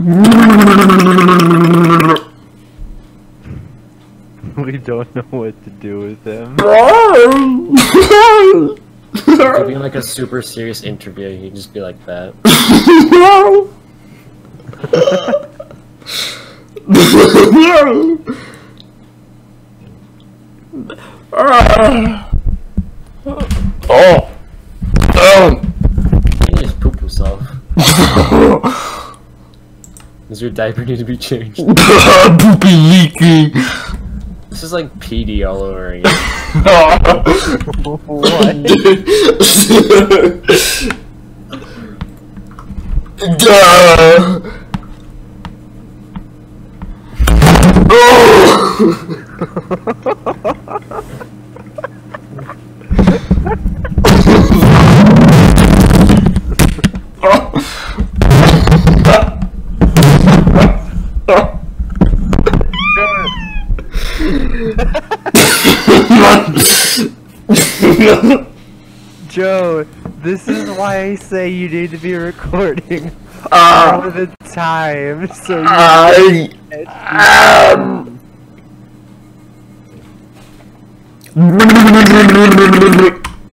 We don't know what to do with him. Giving like a super serious interview, you can just be like that. He just pooped himself. Does your diaper need to be changed? Poopy leaking. This is like PD all over again. What? Joe, this is why I say you need to be recording all the time, so you